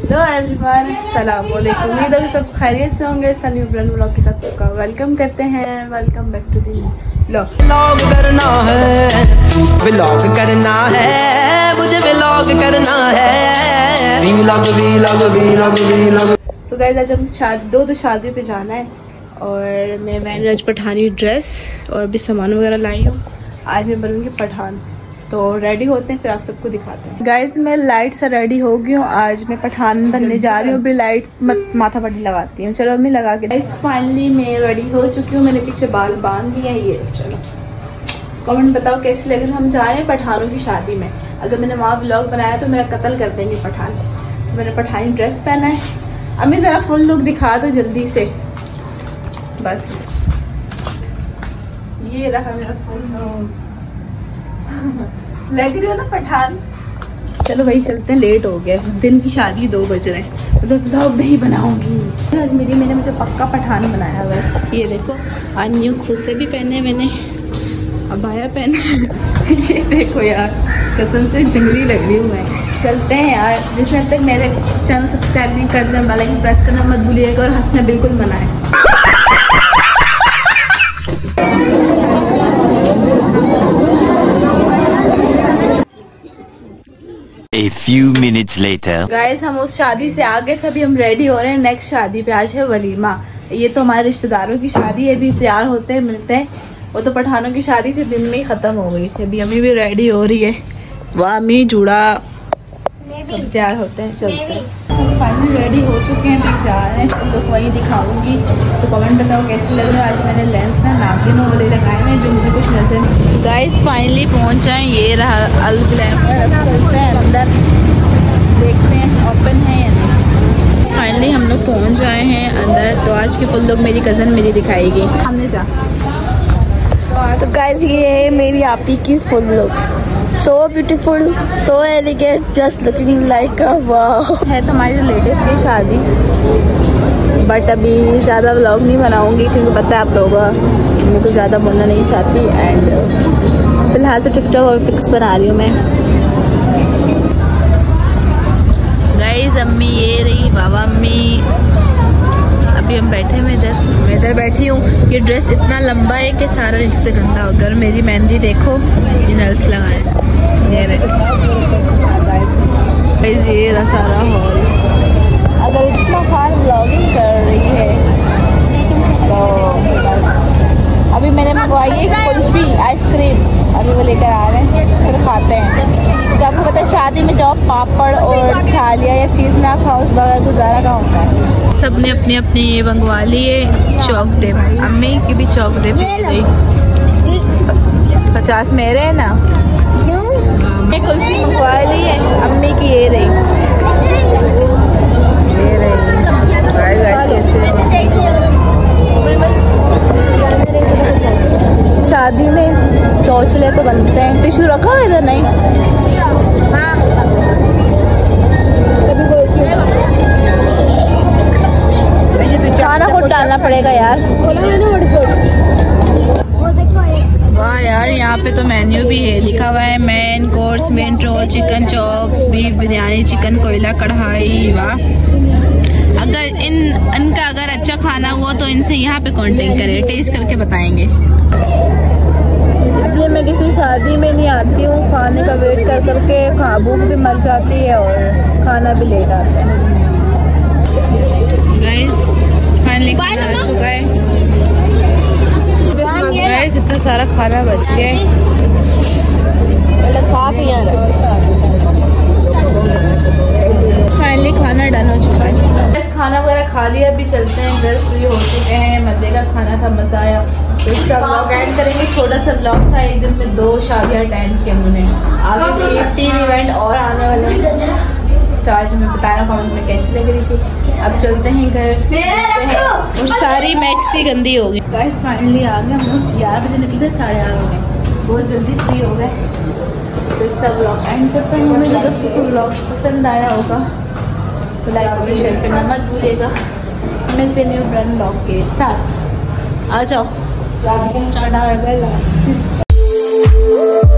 Hello everyone, अस्सलाम वालेकुम। उम्मीद है कि सब खैरियत से होंगे। सनी ब्रांड व्लॉग के साथ सबका वेलकम करते हैं। Welcome back to the vlog. Vlog करना है, व्लॉग करना है, मुझे व्लॉग करना है। Vlog vlog vlog vlog. तो गाइस आज हम दो शादी पे जाना है और मैंने आज पठानी ड्रेस और अभी सामान वगैरह लाई हूँ। आज मैं बनूँगी पठान। तो रेडी होते हैं, फिर आप सबको दिखाते हैं। गाइस मैं लाइट से रेडी हो गई हूँ। आज मैं पठान बनने जा रही हूँ। अभी लाइट्स माथा पट्टी लगाती हूँ। चलो अम्मी लगा के। गाइस फाइनली मैं रेडी हो चुकी हूँ। मैंने पीछे बाल बांध दिए हैं। ये चलो कमेंट बताओ कैसी लग रही है। हम जा रहे हैं पठानों की शादी में। अगर मैंने वहाँ व्लॉग बनाया तो मेरा कत्ल कर देंगे पठान। तो मैंने पठानी ड्रेस पहना है। अम्मी जरा फुल लुक दिखा दो जल्दी से। बस ये रहा मेरा फुल लुक। लग रही हो ना पठान। चलो भाई चलते हैं, लेट हो गया। दिन की शादी 2 बज रहे हैं। मतलब व्लॉग नहीं बनाऊंगी आज। मैंने मुझे पक्का पठान बनाया हुआ है। ये देखो आज न्यू खुसे भी पहने मैंने, अबाया पहना। ये देखो यार कसम से जंगली लग रही हूँ मैं। चलते हैं यार। जिसने अब तक मेरे चैनल सब्सक्राइब नहीं कर दिया, बेल आइकन प्रेस करना मत भूलिएगा और हंसना बिल्कुल मना है। A few minutes later. Guys हम उस शादी से आ गए थे। अभी हम रेडी हो रहे हैं नेक्स्ट शादी पे। आज है वलीमा। ये तो हमारे रिश्तेदारों की शादी है। अभी तैयार होते हैं, मिलते हैं। वो तो पठानों की शादी थी, दिन में ही खत्म हो गई थी। अभी अम्मी भी रेडी हो रही है। वाह अम्मी जूड़ा सब तैयार होते हैं, चलते हैं। फाइनली रेडी हो चुके हैं, अभी जा रहे हैं। तो वही दिखाऊंगी। तो कमेंट बताओ कैसे लग रहा है। आज मैंने लेंस ना नागिन वाले लगाए हैं जो मुझे कुछ नजर नहीं। गाइस फाइनली पहुंच जाए। ये रहा अल ग्लैमर। अब चलते हैं अंदर, देखते हैं ओपन है या नहीं। फाइनली हम लोग पहुंच जाए हैं अंदर। तो आज की फुल लुक मेरी कज़न मेरी दिखाएगी। हमने जा। तो गाइस ये है मेरी आपी की full look. So beautiful, so elegant, just looking like a wow. है तो हमारी रिलेटिव की शादी, बट अभी ज़्यादा व्लॉग नहीं बनाऊंगी क्योंकि पता है आप लोगों को मैं कुछ ज़्यादा बोलना नहीं चाहती। एंड फिलहाल तो टिकटॉक और पिक्स बना रही हूँ मैं। गाइस अम्मी ये रही, बाबा अम्मी। अभी हम बैठे मैं इधर बैठी हूँ। ये ड्रेस इतना लंबा है कि सारा नीचे गंदा हो गया। मेरी मेहंदी देखो, ये नल्स लगाए। ये रहा सारा हॉल। अगर इतना खान व्लॉगिंग कर रही है तो बस। अभी मैंने मंगवाई है कुल्फी आइसक्रीम। अभी वो लेकर आ रहे हैं, फिर खाते हैं। तो आपको पता है शादी में जाओ पापड़ और छालिया या चीज़ ना खाओ उस बगैर गुजारा का होता है। सबने अपनी अपनी ये मंगवा लिए चौक डिप। अम्मी की भी चौक डिप गई। 50 मेरे है ना। ये कुल्फी मंगवा ली है अम्मी की। ये रही शादी में चौचले तो बनते हैं। टिश्यू रखा हुआ इधर नहीं। खाना खुद डालना पड़ेगा यार। वाह यार यहाँ पे तो मेन्यू भी है, लिखा हुआ है main course, main roll, chicken chops, beef biryani, chicken कोयला कढ़ाई। वाह अगर इनका अगर अच्छा खाना हुआ तो इनसे यहाँ पे कांटेक्ट करें, टेस्ट करके बताएंगे। इसलिए मैं किसी शादी में नहीं आती हूँ। खाने का वेट कर करके भूख भी मर जाती है और खाना भी लेट आता है। गाइस फाइनली खाना आ चुका है। गाइस इतना सारा खाना बच गया है। साफ ही आ रहा है। फाइनली खाना डन हो चुका है। खाना वगैरह खा लिया। अभी चलते हैं घर, फ्री हो चुके हैं। मजे का खाना था, मजा आया। तो इसका व्लॉग एंड करेंगे। छोटा सा व्लॉग था। एक दिन में 2 शादियाँ अटेंड की हमने। आगे भी 3 इवेंट और आने वाले हैं। तो आज मैं बताना कमेंट में कैसी लग रही थी। अब चलते हैं घर। और सारी मैक्सी गंदी हो गई। गाइस फाइनली आ गए हम लोग। 11 बजे निकले, 8:30 हो गए। बहुत जल्दी फ्री हो गए। तो इसका व्लॉग एंड करते हैं। मुझे जब सबको व्लॉग पसंद आया होगा तो लाइक और शेयर करना मत भूलिएगा। मिलते न्यू ब्रांड व्लॉग के साथ। आ जाओ। Tata bye bye.